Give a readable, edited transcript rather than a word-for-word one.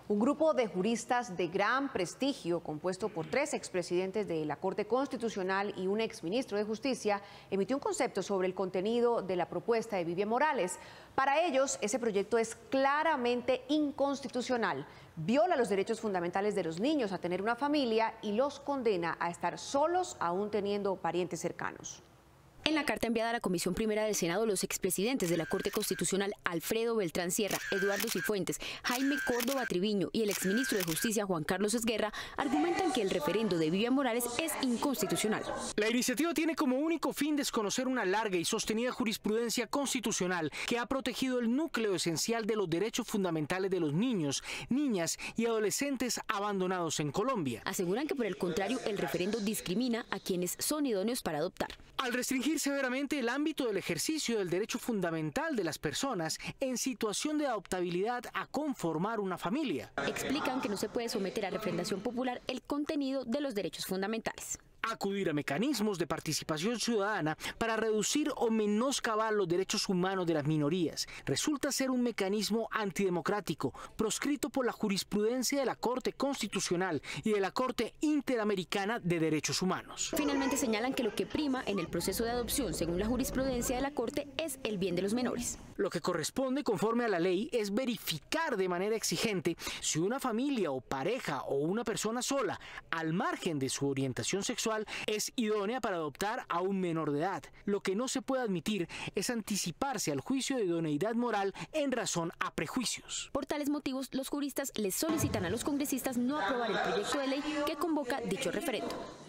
Un grupo de juristas de gran prestigio, compuesto por 3 expresidentes de la Corte Constitucional y un exministro de Justicia, emitió un concepto sobre el contenido de la propuesta de Vivian Morales. Para ellos, ese proyecto es claramente inconstitucional. Viola los derechos fundamentales de los niños a tener una familia y los condena a estar solos aún teniendo parientes cercanos. En la carta enviada a la Comisión Primera del Senado, los expresidentes de la Corte Constitucional, Alfredo Beltrán Sierra, Eduardo Cifuentes, Jaime Córdoba Triviño y el exministro de Justicia, Juan Carlos Esguerra, argumentan que el referendo de Vivian Morales es inconstitucional. La iniciativa tiene como único fin desconocer una larga y sostenida jurisprudencia constitucional que ha protegido el núcleo esencial de los derechos fundamentales de los niños, niñas y adolescentes abandonados en Colombia. Aseguran que, por el contrario, el referendo discrimina a quienes son idóneos para adoptar. Al restringir severamente el ámbito del ejercicio del derecho fundamental de las personas en situación de adoptabilidad a conformar una familia. Explican que no se puede someter a refrendación popular el contenido de los derechos fundamentales. Acudir a mecanismos de participación ciudadana para reducir o menoscabar los derechos humanos de las minorías resulta ser un mecanismo antidemocrático, proscrito por la jurisprudencia de la Corte Constitucional y de la Corte Interamericana de Derechos Humanos. Finalmente señalan que lo que prima en el proceso de adopción, según la jurisprudencia de la Corte, es el bien de los menores. Lo que corresponde, conforme a la ley, es verificar de manera exigente si una familia o pareja o una persona sola, al margen de su orientación sexual, es idónea para adoptar a un menor de edad. Lo que no se puede admitir es anticiparse al juicio de idoneidad moral en razón a prejuicios. Por tales motivos, los juristas les solicitan a los congresistas no aprobar el proyecto de ley que convoca dicho referendo.